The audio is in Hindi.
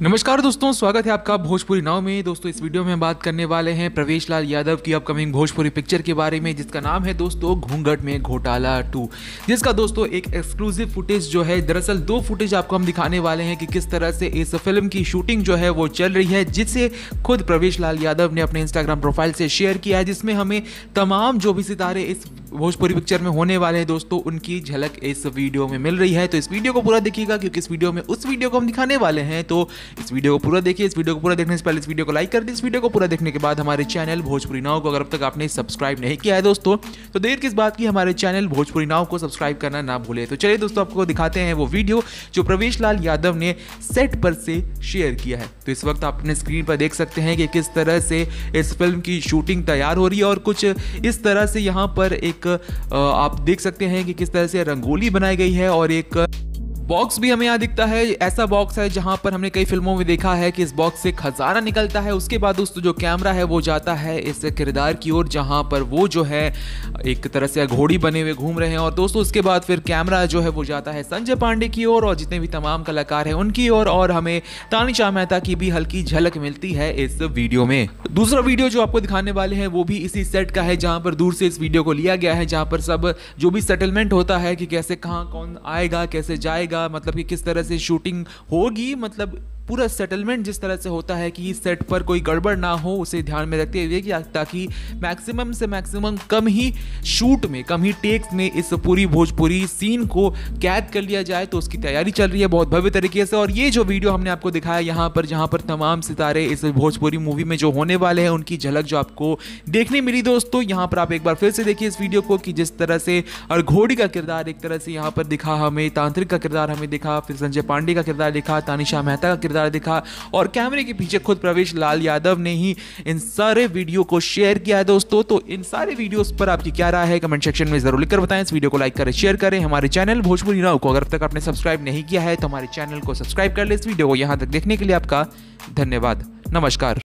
नमस्कार दोस्तों, स्वागत है आपका भोजपुरी नाव में। दोस्तों इस वीडियो में हम बात करने वाले हैं प्रवेश लाल यादव की अपकमिंग भोजपुरी पिक्चर के बारे में, जिसका नाम है दोस्तों घूंघट में घोटाला 2, जिसका दोस्तों एक एक्सक्लूसिव फुटेज जो है, दरअसल 2 फुटेज आपको हम दिखाने वाले हैं कि किस तरह से इस फिल्म की शूटिंग जो है वो चल रही है, जिसे खुद प्रवेश लाल यादव ने अपने इंस्टाग्राम प्रोफाइल से शेयर किया है, जिसमें हमें तमाम जो भी सितारे इस भोजपुरी पिक्चर में होने वाले हैं दोस्तों, उनकी झलक इस वीडियो में मिल रही है। तो इस वीडियो को पूरा देखिएगा, क्योंकि इस वीडियो में उस वीडियो को हम दिखाने वाले हैं। तो इस वीडियो को पूरा देखिए। इस वीडियो को पूरा देखने से पहले इस वीडियो को लाइक कर दीजिए। इस वीडियो को पूरा देखने के बाद हमारे चैनल भोजपुरी नाव को अगर अब तक आपने सब्सक्राइब नहीं किया है दोस्तों, तो देर किस बात की, हमारे चैनल भोजपुरी नाव को सब्सक्राइब करना ना भूले। तो चलिए दोस्तों, आपको दिखाते हैं वो वीडियो जो प्रवेश लाल यादव ने सेट पर से शेयर किया है। तो इस वक्त आप अपने स्क्रीन पर देख सकते हैं कि किस तरह से इस फिल्म की शूटिंग तैयार हो रही है, और कुछ इस तरह से यहाँ पर एक आप देख सकते हैं कि किस तरह से रंगोली बनाई गई है, और एक बॉक्स भी हमें यहाँ दिखता है। ऐसा बॉक्स है जहाँ पर हमने कई फिल्मों में देखा है कि इस बॉक्स से खजाना निकलता है। उसके बाद दोस्तों जो कैमरा है वो जाता है इस किरदार की ओर, जहाँ पर वो जो है एक तरह से घोड़ी बने हुए घूम रहे हैं, और दोस्तों उसके बाद फिर कैमरा जो है वो जाता है संजय पांडे की ओर और जितने भी तमाम कलाकार हैं उनकी ओर, और हमें तानिशा मेहता की भी हल्की झलक मिलती है इस वीडियो में। दूसरा वीडियो जो आपको दिखाने वाले हैं वो भी इसी सेट का है, जहाँ पर दूर से इस वीडियो को लिया गया है, जहाँ पर सब जो भी सेटलमेंट होता है कि कैसे कहाँ कौन आएगा, कैसे जाएगा, मतलब कि किस तरह से शूटिंग होगी, मतलब पूरा सेटलमेंट जिस तरह से होता है कि सेट पर कोई गड़बड़ ना हो, उसे ध्यान में रखते हुए कि ताकि मैक्सिमम से मैक्सिमम कम ही शूट में, कम ही टेक्स में इस पूरी भोजपुरी सीन को कैद कर लिया जाए। तो उसकी तैयारी चल रही है बहुत भव्य तरीके से। और ये जो वीडियो हमने आपको दिखाया यहाँ पर, जहाँ पर तमाम सितारे इस भोजपुरी मूवी में जो होने वाले हैं उनकी झलक जो आपको देखने मिली दोस्तों, यहाँ पर आप एक बार फिर से देखिए इस वीडियो को कि जिस तरह से और घोड़ी का किरदार एक तरह से यहाँ पर दिखा, हमें तांत्रिक का किरदार हमें दिखा, फिर संजय पांडे का किरदार दिखा, तानिशा मेहता का दिखा, और कैमरे के पीछे खुद प्रवेश लाल यादव ने ही इन सारे वीडियो को शेयर किया है दोस्तों। तो इन सारे वीडियोस पर आपकी क्या राय है, कमेंट सेक्शन में जरूर लिखकर बताएं। इस वीडियो को लाइक करें, शेयर करें। हमारे चैनल भोजपुरी नाव को अगर अब तक आपने सब्सक्राइब नहीं किया है तो हमारे चैनल को सब्सक्राइब कर ले। इस वीडियो को यहां तक देखने के लिए आपका धन्यवाद। नमस्कार।